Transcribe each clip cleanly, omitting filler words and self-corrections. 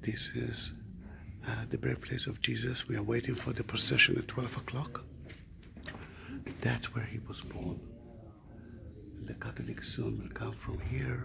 This is the birthplace of Jesus. We are waiting for the procession at 12 o'clock. That's where he was born. The Catholic soon will come from here.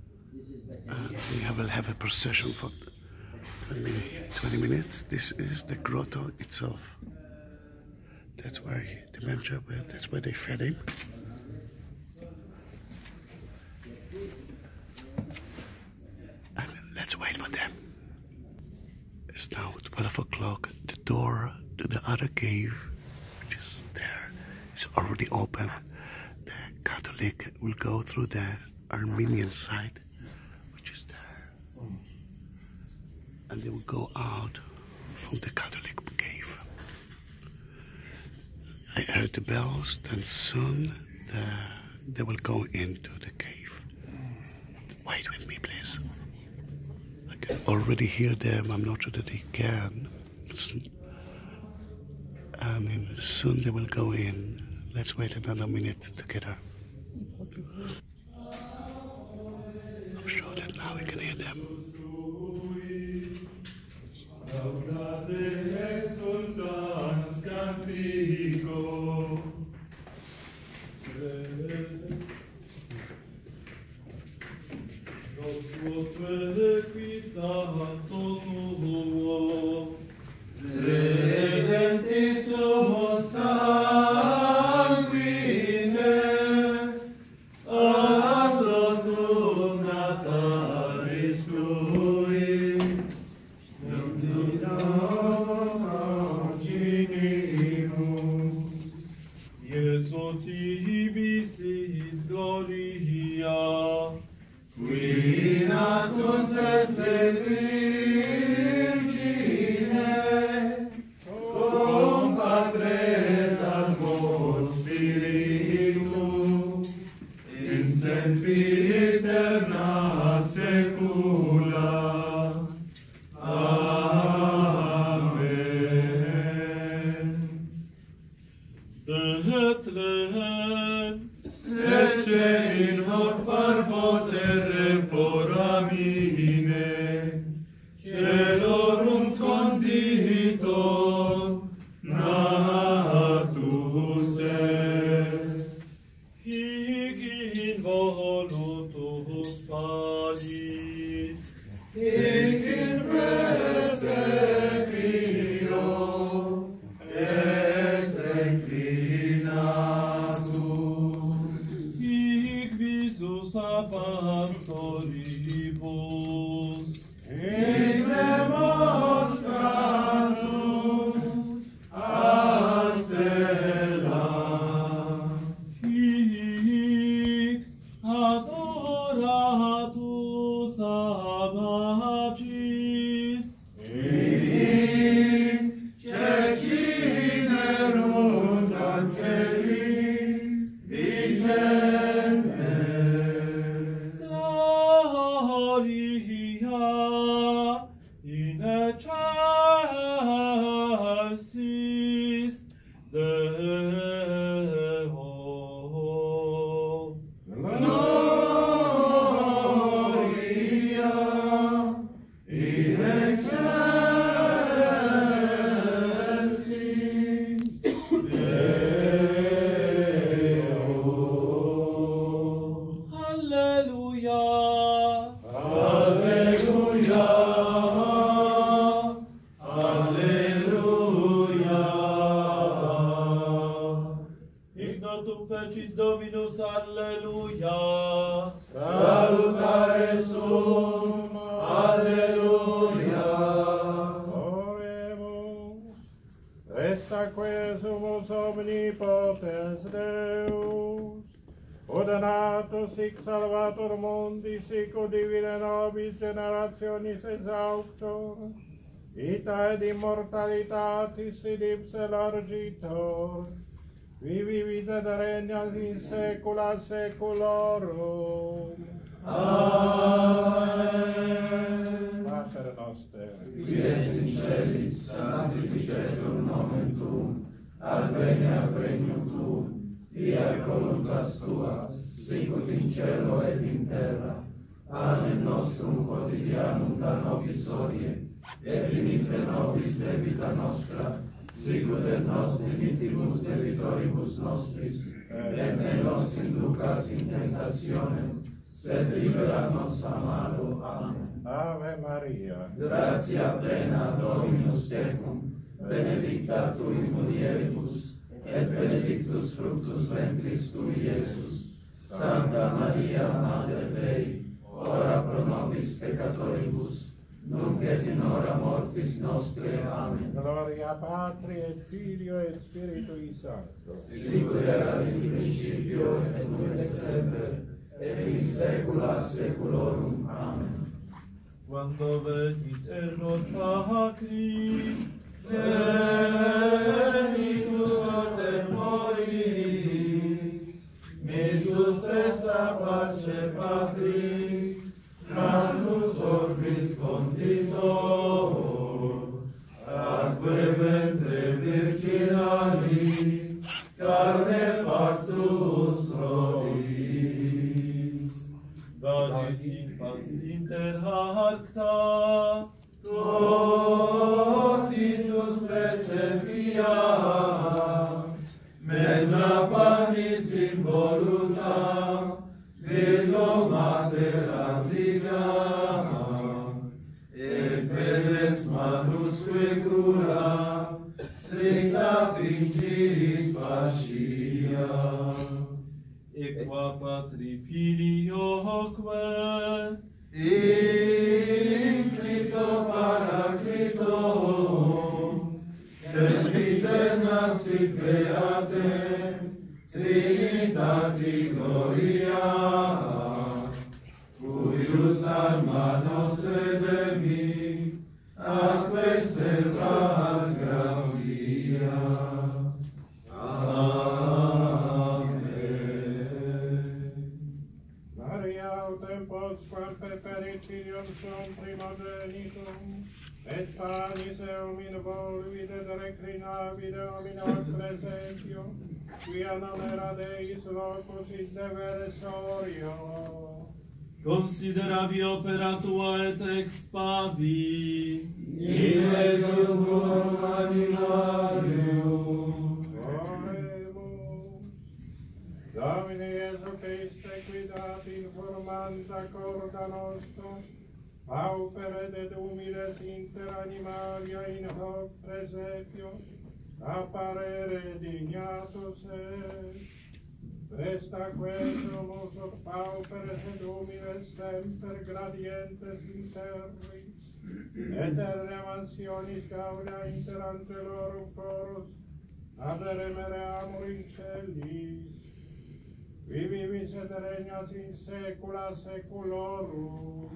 We will have a procession for 20 minutes. This is the grotto itself. That's where the manger went. That's where they fed him. And let's wait for them. It's now 12 o'clock. The door to the other cave, which is there, is already open. The Catholic will go through the Armenian side, which is there. And they will go out from the Catholic cave. I heard the bells, then soon they will go into the cave. Wait with me, please. I can already hear them. I'm not sure that they can. I mean, soon they will go in. Let's wait another minute together. I'm sure that now we can hear them. Qui natus est Virgine, cum Patre et Spiritu, in sempiterna saecula. Amen. Bethlehem, ecce in hoc parvo terre foramine, celorum conditor natus est. Hic in volutus Palis, hic in praesequio es reclinatus, hic visus a pastoribus, hic demonstratus a stella, hic adoratus a magis, hic cecinerunt angeli dicentes. Gloria in excelsis Deo. Gloria in excelsis Deo. Alleluia. Alleluia. Alleluia. Ignotum fecit Dominus, alleluia. Salutare sum, alleluia. Oremus, restaque sumus omnipotens Deus, ordinatus hic salvator mundi, sic ut divina nobis generationis exauctor, vita et immortalitatis id ipse largitor, vivi vita et regnas in saecula saeculorum. Amen. Pater noster, Qui es in celis, sanctificetur nomen tuum, adveniat regnum tuum, fiat voluntas tua, sic ut in cielo et in terra. panem nostrum quotidianum da nobis hodie, et dimitte nobis debita nostra, sicut et nos dimittimus debitoribus nostris, et ne nos inducas in tentationem, sed libera nos a malo. Amen. Ave Maria, Gratia plena Dominus tecum, benedicta tui mulieribus, et benedictus fructus ventris tui, Iesus. Santa Maria, Mater Dei, ora pro nobis peccatoribus, nunc et in hora mortis nostre. Amen. Gloria Patri et Filio et Spiritui Sancto. Sicut erat in principio et nunc et semper, et in saecula saeculorum. Amen. Quando venit ergo sacri, Venitur temporis, missus testa parce Patris, Natus orbis conditor, atque ventre virginali, carne factus provi. dadit infans inter acta, Totitus presepia, mentra panis involuta, Virgo mater antiga, et pedes manusque crura, stricta pingit fascia. equa Patri Filioque, Inclito paraclito, sempiterna sic beatem, Trinitati gloria, cuius alma nos redemi, atque servat gratia. Maria tempos quampe perit filium suum primogenitum, et panis eum in volvit et reclinavit eum in hoc presentio, quia non era Deis locus in deversorio. consideravi opera tua et expavi, In medium animalium, Oremus. Domine Iesu Christe, qui dat informant corda nostra, paupere et humiles inter animalia in hoc presepio, apparere dignatus est. Presta quesumus ut pauperes et humiles semper gradientes in terris, eterne mansionis gaudia inter angelorum chorus, aderemere amor in celis, vivivis et regnas in saecula saeculorum.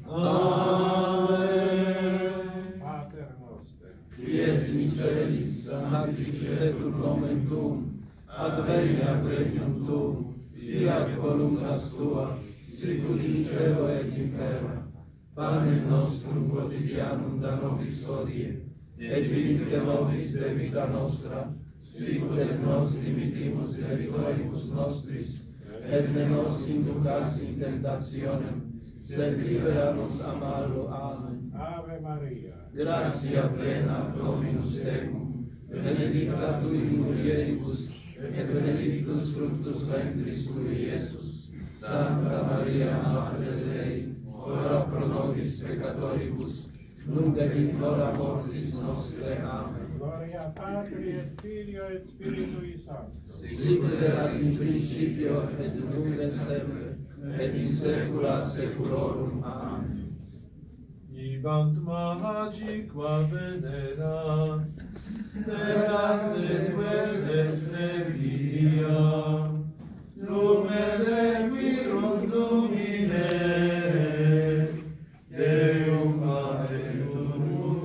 Amen. Pater noster, Qui es in celis, sanctificetur nomen tuum, adveniat regnum tuum, fiat voluntas tua, sicut in cielo et in terra. Panem nostrum quotidianum da nobis hodie, et dimitte nobis debita nostra, sicut et nos dimittimus debitoribus nostris, et ne nos inducas in tentationem, sed libera nos a malo. Amen. Ave Maria, Gratia plena Dominus tecum, benedicta tui mulieribus, et benedictus fructus ventris tui, Iesus. Santa Maria, Mater Dei, ora pro nobis peccatoribus, nunc et in hora mortis nostre. Amen. Gloria Patri et Filio et Spiritui Sancto. Sicut erat in principio et nunc et semper, et in saecula saeculorum. Amen. Gigant magi qua venerat, Stellas sequentes previa, lumen requirum Domine, Deum Paterum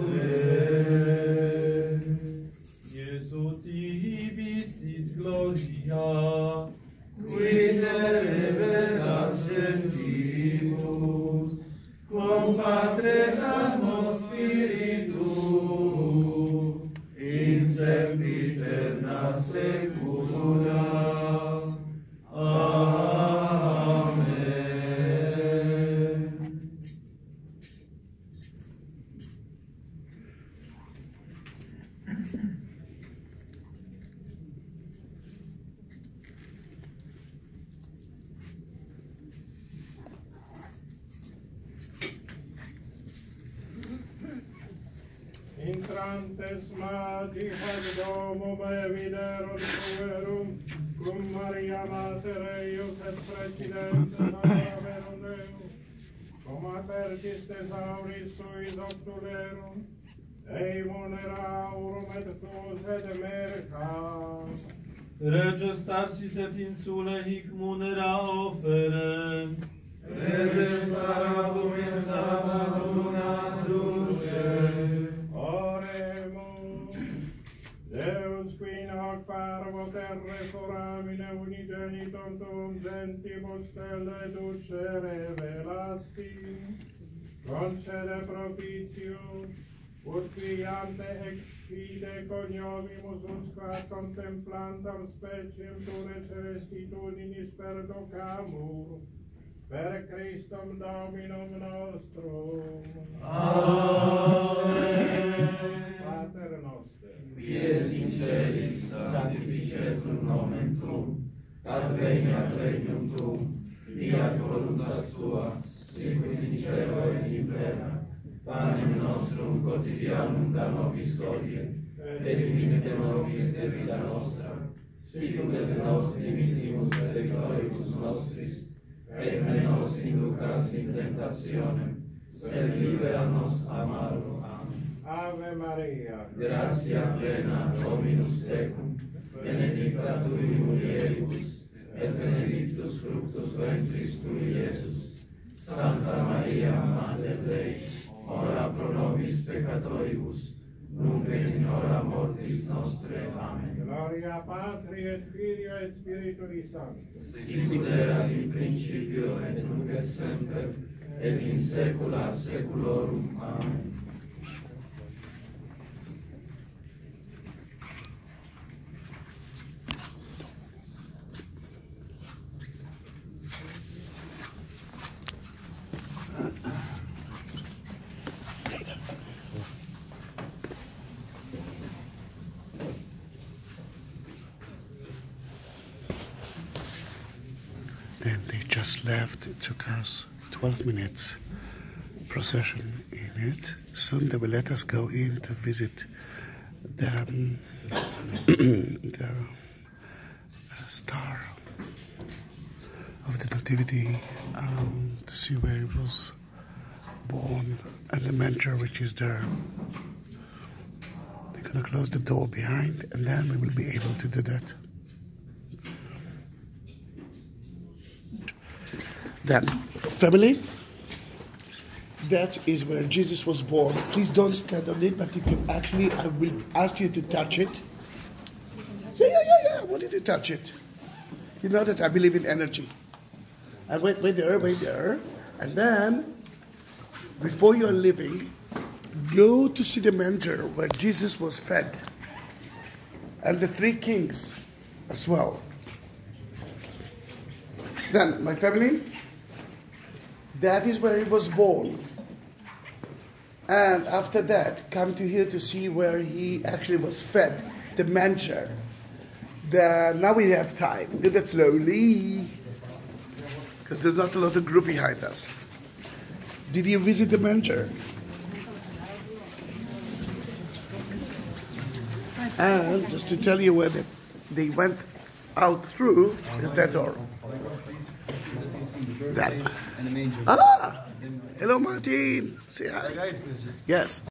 Iesu tibi sit gloria, qui te revelas gentimus, quam Patre Damo Spiritu, in sempiterna saecula. Amen. Intrantes magi ad domum viderum tuerum, cum Maria Mater eius et presidentes verum Deum, cum apertis thesauris suis octulerum, Eimonerarum et tuus et mercat. Reges tarsis et insulae hic munera offerem. Reges arabum in sabbat luna truce. Oremus. Deus qui in hoc parvo terre foramine unigenitum tuum gentibus stelle duce revelasti, concede propitium, ut quiante expide coniovimus usque contemplantam speciem ture celestitudinis perdocamur, per Christum Dominum nostrum. Amen. Pater noster, Qui es in celis, sanctificetur nomen tuum, adveniat regnum tuum, fiat voluntas tua, sicut in cielo et in terra. Panem nostrum quotidianum da nobis hodie, et dimitte nobis debita nostra, sicut et nos dimittimus debitoribus nostris, et ne nos inducas in tentationem, sed libera nos a malo. Amen. Ave Maria, Gratia plena Dominus tecum, benedicta tu in mulieribus, et benedictus fructus ventris tui, Iesus. Santa Maria, Mater Dei, ora pro nobis peccatoribus, nunc et in hora mortis nostre. Amen. Gloria Patri et Filio et Spiritui Sancto. Sicut erat in principio et nunc et semper, et in saecula saeculorum. Amen. Then they just left. It took us 12 minutes procession in it. Soon they will let us go in to visit the star of the Nativity, to see where it was born, and the manger which is there. They're going to close the door behind, and then we will be able to do that. Then, family, that is where Jesus was born. Please don't stand on it, but you can actually, I will ask you to touch it. Yeah, I want you to touch it. You know that I believe in energy. And wait there. And then, before you're leaving, go to see the manger where Jesus was fed. And the three kings as well. Then, my family, that is where he was born. And after that, come to here to see where he actually was fed, the manger. Now we have time. Do that slowly, because there's not a lot of group behind us. Did you visit the manger? And just to tell you where they went out through is that door. That. Ah! Hello, Martin. Say hi. Yes.